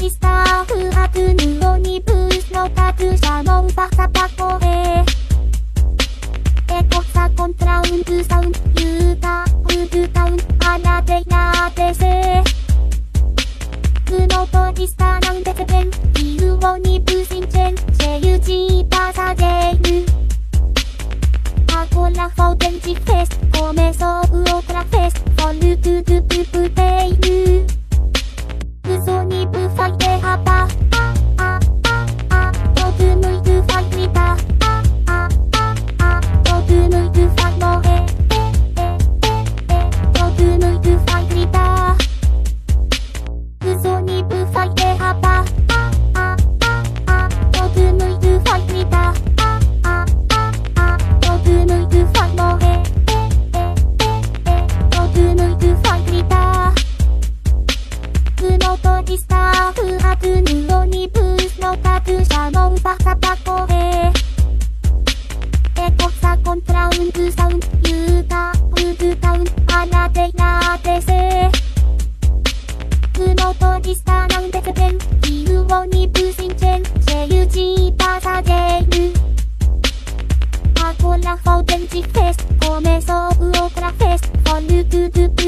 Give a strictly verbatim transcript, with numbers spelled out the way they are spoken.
リスターフアクヌオニブースの各社のファサパコエエコサコントラウンドサウンユータウドタウンアナテナテセグノトリスターナンデセペンイウオニブーシンチェンチェユジーパサジェイヌアコラフォーテンジフェスコメソウオクラフェスフォルトゥドゥププテイヌウゾニブファイデハパああああトゥムイドゥファイリタああああトゥムイドゥファイモエエエエエトゥムイドゥファイリタウゾニブファイデハパああああトゥムイドゥファイリタああああトゥムイドゥファイモエエエエエトゥムイドゥファイリタグノトリスターフアクヌオニブースの各社のファサパコエエコサコントラウンドサウンユータウドタウンアナテナテセグノトリスターナンデセペンイウオニブーシンチェンチェユジーパサジェイヌアコラフォーテンジフェスコメソウオクラフェスフォルトゥドゥ